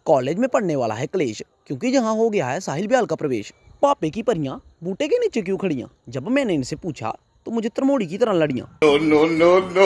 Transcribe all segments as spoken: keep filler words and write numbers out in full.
College में पढ़ने वाला है क्लेश, क्योंकि यहाँ हो गया है साहिल ब्याल का प्रवेश। पापे की परियां बूटे के नीचे क्यों खड़ियां? जब मैंने इनसे पूछा तो मुझे तरमोड़ी की तरह लड़ियां। No no no no.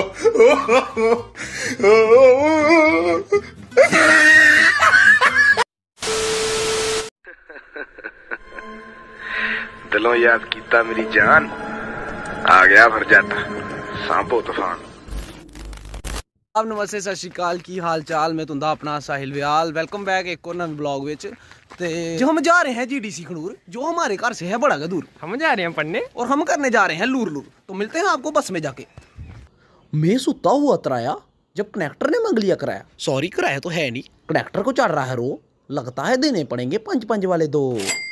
दिलों याद कीता मेरी जान, आ गया भर जाता सांपो तूफान। अब नमस्ते सत श्री अकाल, की हाल चाल? मैं तुंदा अपना साहिल ब्याल, वेलकम बैक एक और नवे ब्लॉग विच। ते जो हम जा रहे हैं जीडीसी खड़ूर, जो हमारे घर से है बड़ा दूर। हम जा रहे हैं पढ़ने और हम करने जा रहे हैं लूर लूर। तो मिलते हैं आपको बस में जाके। मैं सुता हुआ तराया जब कनेक्टर ने मंगलिया कराया। सॉरी कराया तो है नहीं, कनेक्टर को चढ़ रहा है रो, लगता है देने पड़ेंगे पंच पंच वाले दो।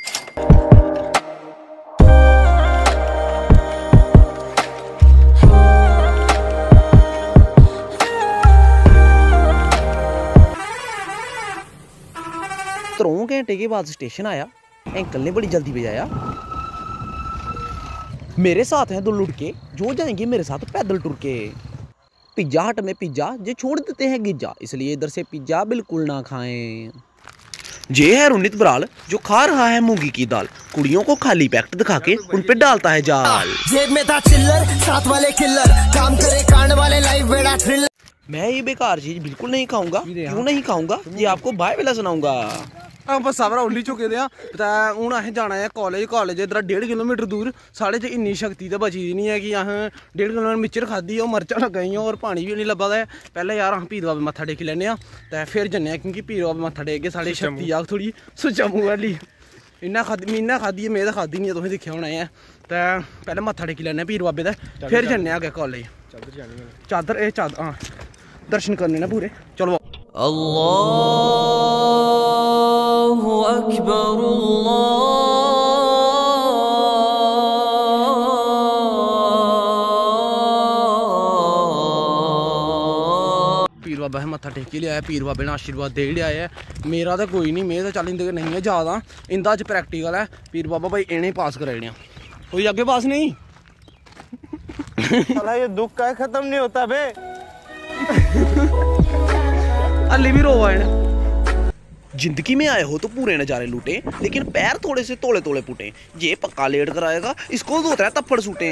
त्रों घंटे के बाद स्टेशन आया, अंकल ने बड़ी जल्दी बजाया। मेरे साथ हैं दो लुड़के जो जाएंगे मेरे साथ पैदल टुर के। पिज्जा हट में पिज्जा जे छोड़ देते हैं गिज्जा, इसलिए इधर से पिज्जा बिल्कुल ना खाएं। जे है रुनित बराल जो खा रहा है मूंगी की दाल, कुड़ियों को खाली पैकेट दिखा के उन पे डालता है जाल। जेब में था चिल्लर, साथ वाले किल्लर, काम करे कांड वाले लाइफ बेड़ा थ्रिलर। मैं ये बेकार चीज बिल्कुल नहीं खाऊंगा। क्यों नहीं खाऊंगा? ये आपको बाय वेला सुनाऊंगा। बस सारा उल्ली चुके दे पता हूँ असें जाना है कॉलेज। कॉलेज इधर डेढ़ किलोमीटर दूर। साढ़े च इन्नी शक्ति तो बची दी नहीं है कि असें डेढ़ किलोमीटर मिक्चर खाधी और मर्चां लग गई और पानी भी नहीं लब्भा दा है। पहले यार अस पीर बाबे मत्था टेकी लैने आं ते फिर जन्ने, क्योंकि पीर बाबे मत्था टेक के साढ़े शक्ति आग थोड़ी सुच्चा मूंह वाली। इन्ना खादी मीना खादी है, में तो खादी नहीं है, तुसें दिक्खेआ होना है। ते पैह्ले मत्था टेकी लैने पीर बाबे दा, फिर जन्ने आगे कॉलेज। चादर एह् चादर हां दर्शन करने ना पूरे। चलो अल्लाहु अकबर अल्लाह। पीर बाबा है मत्था टेकी लिया है, पीर बाबे ने आशीर्वाद दे लिया है। मेरा तो कोई नहीं, मैं तो चल इंदे नहीं है ज़्यादा। इंदा अज प्रैक्टिकल है। पीर बाबा भाई इन्हें पास कराने, कोई आगे पास नहीं। ये दुख का खत्म नहीं होता बे। अली भी रोवा है। जिंदगी में आए हो तो पूरे नजारे लूटे, लेकिन पैर थोड़े से तोड़े तोड़े पुटे। ये पक्का लेट कर आएगा, इसको दो तरह तप्पड़ सूटे।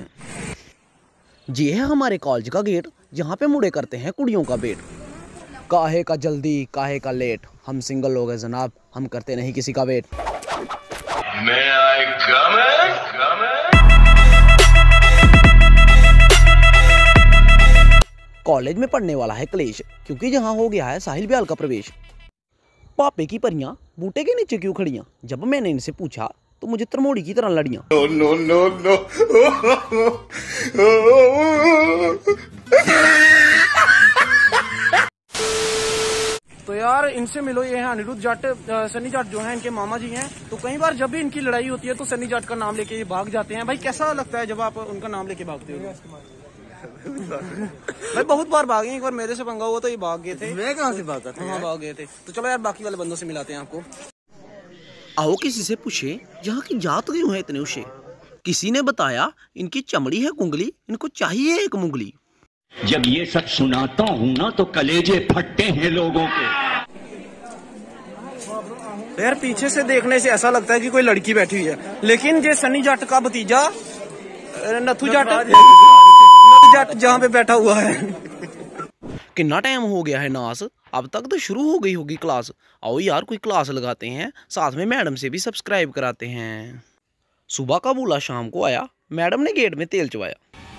ये है हमारे कॉलेज का गेट, जहाँ पे मुड़े करते हैं कुड़ियों का वेट। काहे का जल्दी काहे का लेट, हम सिंगल लोग हैं जनाब, हम करते नहीं किसी का wait. May I come in? Come in? College में पढ़ने वाला है क्लेश, क्योंकि यहाँ हो गया है साहिल ब्याल का प्रवेश। पापे की परियां बूटे के नीचे क्यों खड़ियां? जब मैंने इनसे पूछा तो मुझे तरमोड़ी की तरह लड़ियां। No no no no। तो यार इनसे मिलो, ये हैं अनिरुद्ध जट, सन्नी जट जो है इनके मामा जी हैं। तो कई बार जब भी इनकी लड़ाई होती है तो सन्नी जट का नाम लेके ये भाग जाते हैं। भाई कैसा लगता है जब आप उनका नाम लेके भागते हो? भाई बहुत बार भागे, एक बार मेरे से पंगा हुआ तो ये भाग गए थे। मैं कहाँ से भागा था? हाँ भाग गए थे। तो चलो यार बाकी वाले बंदों से मिलाते हैं आपको। आओ किसी से पूछे यहाँ की जात क्यों है इतने उसे। किसी ने बताया इनकी चमड़ी है कुंगली, इनको चाहिए एक मुंगली। जब ये सब सुनाता हूँ ना तो कलेजे फटते हैं लोगों के। यार पीछे से देखने से ऐसा लगता है कि कोई लड़की बैठी हुई है, लेकिन ये सन्नी जट का भतीजा नथु जट जट जहाँ पे बैठा हुआ है। कितना टाइम हो गया है नास, अब तक तो शुरू हो गई होगी क्लास। आओ यार कोई क्लास लगाते हैं, साथ में मैडम से भी सब्सक्राइब कराते हैं। सुबह का बोला शाम को आया, मैडम ने गेट में तेल चबाया।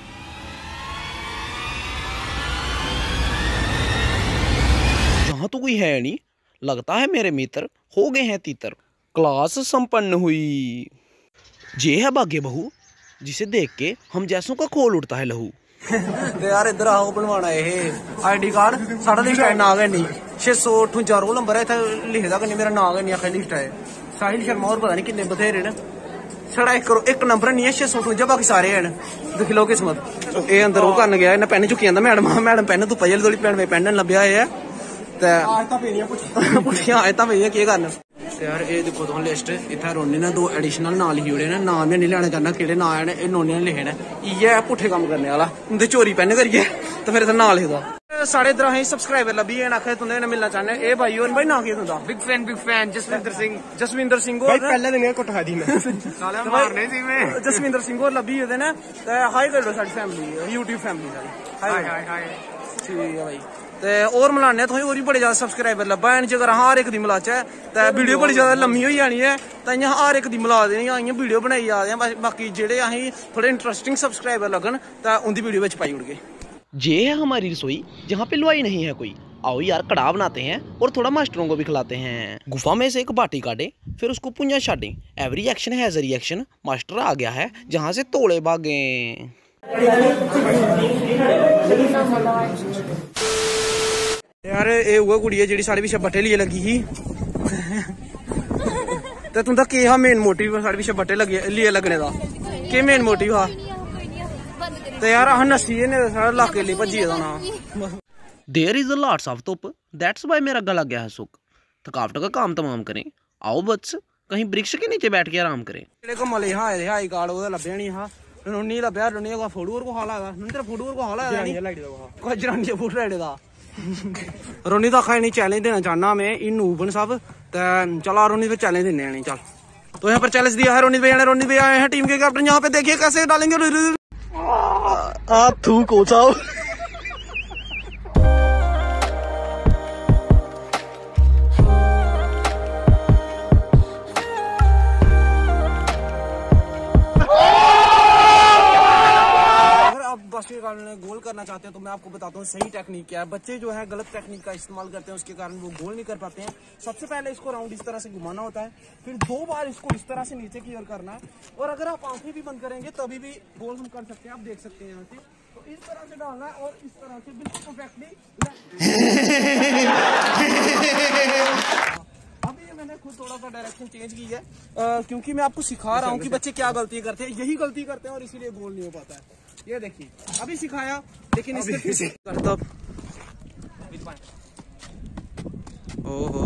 जहाँ तो कोई है नहीं, लगता है मेरे मित्र हो गए हैं तीतर। क्लास संपन्न हुई। ये है भाग्य बहू, जिसे देख के हम जैसों का खोल उठता है लहू। तो यार इधर आओ बनवाना है आई डी कार्ड, साढ़ा लिस्ट है ना गए नहीं छे सौ अठवंजा रोल नंबर है, लिखे दा नहीं मेरा ना गए नहीं आखिर लिस्ट है। साहिल शर्मा और पता नहीं कितने बथेरे ने, साढ़ा एक एक नंबर नहीं है छे सौ अठवंजा, बाकी सारे हैं। देख लो किस्मत। ये अंदर वो करन गया, इन्हें पेन चुकी जाता मैडम मैडम पेन धुप्पा जल्दी थोड़ी पेन में पेन लभ्या है। पुठियां आयतां पे केह् करन। यार ये देखो तुम लिस्ट इतना रोनी ने दो एडिशनल नाम लिखी ओड़े ने नाम ही नहीं लेना चाहना केड़े नाम है ये नोनी ने लिखे ने इयै पुट्ठे कम्म करने वाला उंदे चोरी पेन करिए तो फिर इत्थे नाम लिखदा साढ़े इधर असें सब्सक्राइबर लब्भी गए आखे तुंदे कन्नै मिलना चाहने ए भाई और भाई नाम केह् तुंदा big fan big fan Jaswinder Singh Jaswinder Singh होर पहले दिन कुट खा दी मैं साले मारने सी मैं जसविंदर सिंह होर लब्भी गेदे ने ते हाई करो साडी फैमिली यूट्यूब फैमिली साडी हाई हाई हाई ठीक है भाई ते और मिलाने तुसें होर बी बड़े ज्यादा सब्सक्राइबर लब्भा हैन जेकर अस हर इक दी मिलाचै ते वीडियो बड़ी ज्यादा लम्मी होई जानी है तां इ'यां हर इक दी मिला देनी इ'यां वीडियो बनाई जा दे बाकी जेह्ड़े असें थोड़े इंटरस्टिंग सब्सक्राइबर लगन तां उंदी वीडियो बिच पाई ओड़गे ये है हमारी रसोई जहाँ पे लुआई नहीं है कोई। आओ यार कड़ाह बनाते हैं और थोड़ा मास्टरों को भी खिलाते हैं। गुफा में से एक बाटी काटे फिर उसको पुंजा छाटे। Every action has a reaction. Master आ गया है जहाँ से तोड़े भागे। यार ये उ'ऐ कुड़ी है जेह्ड़ी साढ़े पिच्छे बट्टे लिए लगी ही ते तुंदा केह् हा मेन मोटिव साढ़े पिच्छे बट्टे लगे लिए लगने दा केह् मेन मोटिव हा ते यार अस नस्सिए ने साढ़े इलाके लिए भज्जी गेदा ना there is a lots of धुप दैट्स वाई मेरा गला गया है सुक। थकावट का काम तमाम करें। आओ बच्च कहीं वृक्ष के नीचे बैठ के आराम करें। जेह्ड़े घुम्मन लगे हाए दे हाई कार्ड ओह्दा लब्भेआ निं हा नोनी लब्भेआ नोनी दा फोटो और को हाल आया नोनी तेरा फोटो और को हाल आया नहीं कोई जनानी दा फोटो लाइड़े दा रोनी तो आखा नहीं चैलेंज देना चाहना मैं इन नूबन सब ते चलो रोनी पे चैलेंज देने नहीं चल तो यहाँ पर चैलेंज दिया है रोनी भैया ने रोनी भैया आए हैं टीम के कैप्टन यहाँ पे देखिए कैसे डालेंगे आ थू कोचा के कारण गोल करना चाहते हैं तो मैं आपको बताता हूँ सही टेक्निक क्या है। बच्चे जो है गलत टेक्निक का इस्तेमाल करते हैं उसके कारण वो गोल नहीं कर पाते हैं। सबसे पहले इसको राउंड इस तरह से घुमाना होता है फिर दो बार इसको इस तरह से नीचे की ओर करना है और अगर आप आंखें भी बंद करेंगे तभी भी गोल हम कर सकते हैं। आप देख सकते हैं यहाँ से तो इस तरह से डालना है और इस तरह से बिल्कुल परफेक्टली। अभी मैंने खुद थोड़ा सा डायरेक्शन चेंज की है क्योंकि मैं आपको सिखा रहा हूँ कि बच्चे क्या गलती करते हैं। यही गलती करते हैं और इसीलिए गोल नहीं हो पाता है। ये देखिए अभी सिखाया लेकिन इसके करता ओहो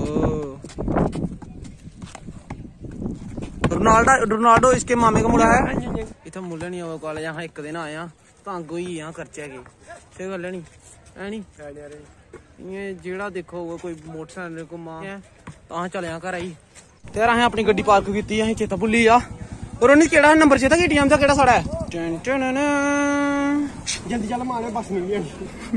रोनाल्डो रोनाल्डो इसके मामे का मुड़ा है इतना मुल्ला नहीं हुआ कॉलेज यहाँ एक दिन आया तंग हुई यहाँ खर्चे गए फिर गल नहीं है नी ये जेड़ा देखो कोई मोटरसाइकिल को मां तां चले घर आई तेरा असें अपनी गड्डी पार्क की असें चेता भुल्ली आ और उन्हें केड़ा नंबर चेता कि टीएम दा केड़ा साड़ा है जल्दी चल मारे बस मिल गई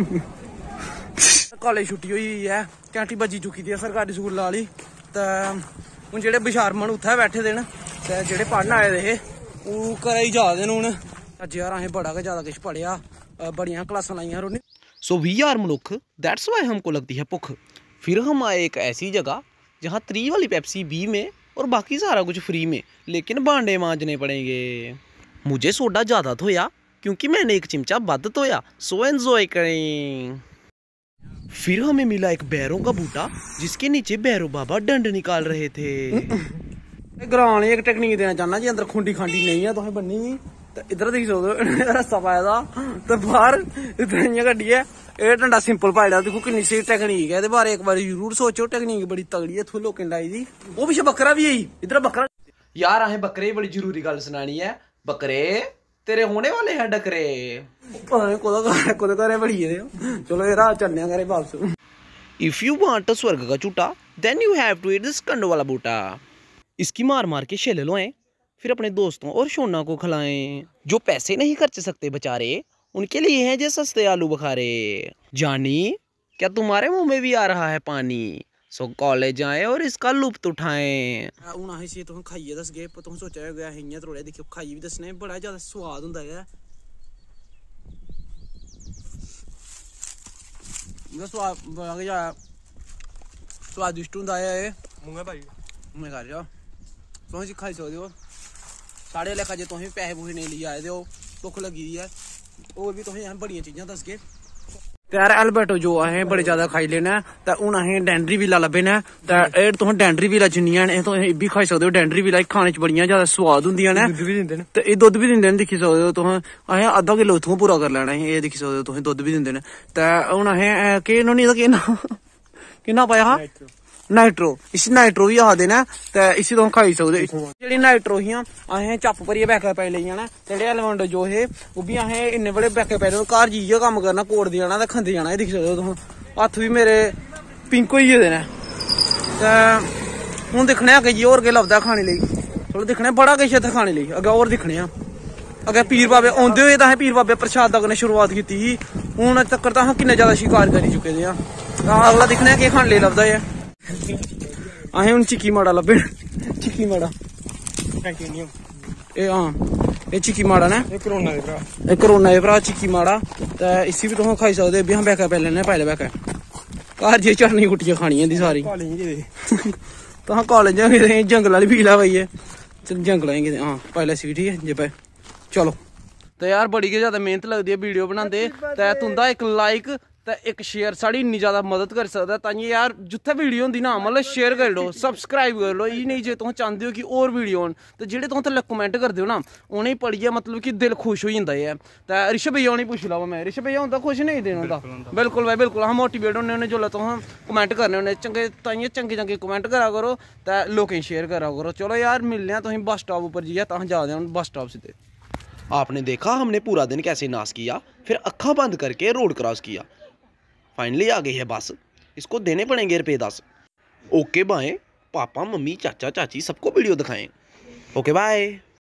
कॉलेज छुट्टी हुई है घंटी बजी चुकी थी सरकारी स्कूल वाली ते हुन जेह्ड़े बिशारमन उत्थै बैठे दे न ते जेह्ड़े पढ़न आए दे हे ओह् घरै गी जा दे न हुन अज्ज यार असें बड़ा गै ज्यादा किश पढ़ेआ बड़ियां क्लासां लाइयां रोनी सो वी आर मनुख दैट्स वाई हमको लगती है भुख। फिर हम आए एक ऐसी जगह जहाँ त्री वाली पेप्सी बी में और बाकी सारा कुछ फ्री में लेकिन भांडे मांजने पड़ेंगे। मुझे सोडा ज़्यादा धोया क्योंकि मैंने एक चिमचा बद धोया। सो एंजॉय करें। फिर हमें मिला एक बैरों का बूटा जिसके नीचे बैरो बाबा डंड निकाल रहे थे। ग्रां एक टेक्निक देना चाहना जी अंदर खुंडी खांडी नहीं है तुसें बन्नी तो इधर देख सकते रस्ता पाए दा तो बाहर इधर इ'यां गड्डी है एह् डंडा सिंपल पाई दा देखो किन्नी स्हेई टेक्निक है एह्दे बारे एक बार जरूर सोचो टेक्निक बड़ी तगड़ी है इत्थों लोकें लाई दी। ओह् पिच्छे बकरा भी है इधर बकरा यार असें बकरे दी बड़ी जरूरी गल सनानी है। बकरे तेरे होने वाले हैं डकरे पता नहीं कोदा कोदे घरे बड़ी गेदे चलो यरा चलने घरे वापस। इफ यू वांट अ स्वर्ग का झूठा then you have to eat this कंडो वाला बूटा। इसकी मार मार के शेले लोएं फिर अपने दोस्तों और शोना को खिलाएं। जो पैसे नहीं खर्च सकते बेचारे उनके लिए हैं जो सस्ते आलू बुखारे। जानी क्या तुम्हारे मुंह में भी आ रहा है पानी? सो कॉलेज जाएं और इसका लुत्फ उठाएं। हूँ अस इसी तुम खाइए दसगे तुम सोचा होगा इ'यां थोड़े दिक्खो खाइए भी दसने बड़ा ज्यादा स्वाद होंदा है। स्वाद बड़ा गै ज्यादा स्वादिष्ट होंदा है। मुंह भाई मुंह कर जाओ तुम इसी खाई सकदे हो। साढ़े लेखा जे तुसें पैसे पूसे नहीं लेइयै आए दे हो भुक्ख लगी दी है होर भी तुसें बड़ियां चीज़ां दसगे। यार एल्बर्टो जो असें बड़े ज्यादा खाई लेना ते हून असें डेंडरी विला लब्भे न ते एह् तुसें डेंडरी विला जिन्नियां न तुसें इब्बी खाई सकदे हो। डेंडरी विला खाने च बड़ियां ज्यादा स्वाद होंदियां न ते एह् दुद्ध बी दिंदे न दिक्खी सकदे हो तुस। असें अद्धा किलो इत्थुआं पूरा करी लैना एह् दिक्खी सकदे हो तुसें दुद्ध बी दिंदे न ते हून असें केह् नोनी दा केह् नांऽ किन्ना पाया हा नाइट्रो इसी नाइट्रो भी आखदे ने ते इसी तुस खाई सकदे जेह्ड़ी नाइट्रो हियां असें चप्प भरियै बैकै पाई लेई जाना ते जेह्ड़े एलमंड जो हे ओह् बी असें इन्ने बड़े बैकै पाई लेई घर जाइयै कम्म करना कोड़दे जाना ते खंदे जाना दिक्खी सकदे तुस हत्थ भी मेरे पिंक होई गेदे ने ते हून दिक्खने अग्गें जी होर केह् लभदा खाने लेई चलो दिक्खने बड़ा किश इत्थै खाने लेई अग्गें होर दिक्खने आं अग्गें पीर बाबे औंदे होए तां असें पीर बाबे प्रशादा कन्नै शुरुआत कीती ही हून तक्कर तां अस किन्ने ज्यादा शिकार करी चुके दे आं तां अगला दिक्खने आं केह् खाने लेई लभदा ऐ असें हून चिक्की माड़ा लब्भे चिक्की माड़ा एह् हां एह् चिक्की माड़ा ने एह् करोना दे भरा एह् करोना दे भरा चिक्की माड़ा ते इसी बी तुस खाई सकदे बी अस बैकै पाई लैने पाई लै बैकै घर जे चटनी कुट्टियै खानी होंदी सारी तुस कालेज गेदे जंगल आह्ली फील आ भाई जंगल गेदे हां पाई लै सी ठीक है जे पाए चलो तो यार बड़ी गै ज्यादा मेहनत लगदी है वीडियो बनांदे ते तुंदा इक लाइक ते इक शेयर साढ़ी इन्नी ज्यादा मदद करी सकदा ताइयों यार जित्थै वीडियो होंदी ना मतलब शेयर करी लो सब्सक्राइब करी लो एह् नहीं जे तुस चाहते हो कि होर वीडियो होन ते जेह्ड़े तुस थल्ले कमेंट करदे हो ना उ'नेंगी पढ़ियै मतलब कि दिल खुश होई जंदा ऐ ते ऋषभ भैया उ'नेंगी पुच्छी लैओ मैं ऋषभ भैया होंदा खुश नहीं देना होंदा बिल्कुल भाई बिल्कुल अस मोटिवेट होने होन्ने जेल्लै तुस कमेंट करने होन्ने चंगे ताइयों चंगे चंगे कमेंट करा करो ते लोकें गी शेयर करा करो चलो यार मिलने आं तुसें बस स्टॉप उप्पर जाइयै तुस जा दे बस स्टॉप सिद्धे आपने देखा हमने पूरा दिन कैसे नाश किया फिर अक्खा बंद करके रोड क्रॉस किया फाइनली आ गई है बस इसको देने पड़ेंगे रुपये दस ओके बाय पापा मम्मी चाचा चाची सबको वीडियो दिखाएं ओके बाय।